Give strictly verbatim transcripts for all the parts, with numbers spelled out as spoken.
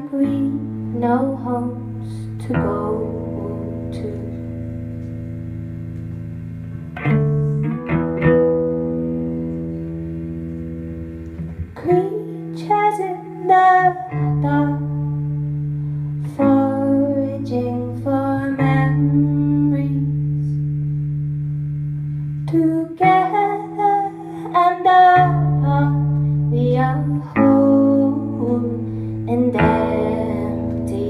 like we no homes to go to. Creatures in the dark, foraging for memories, together and apart we are whole and empty.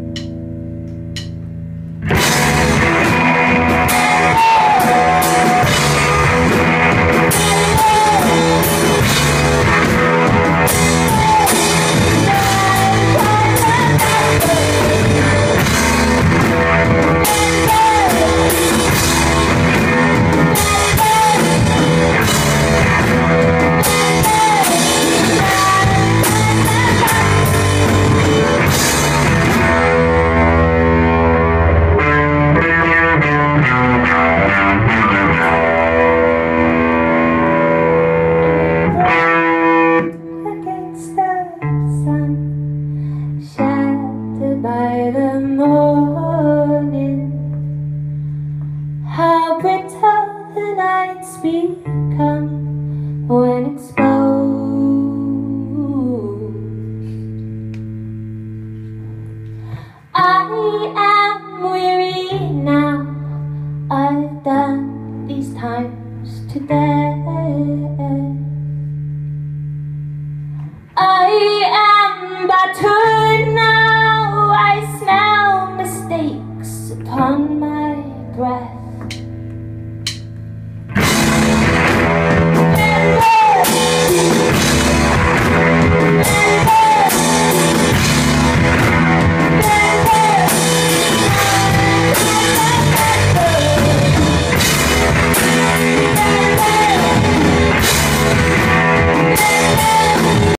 By the morning, how brittle the nights become when exposed. I am weary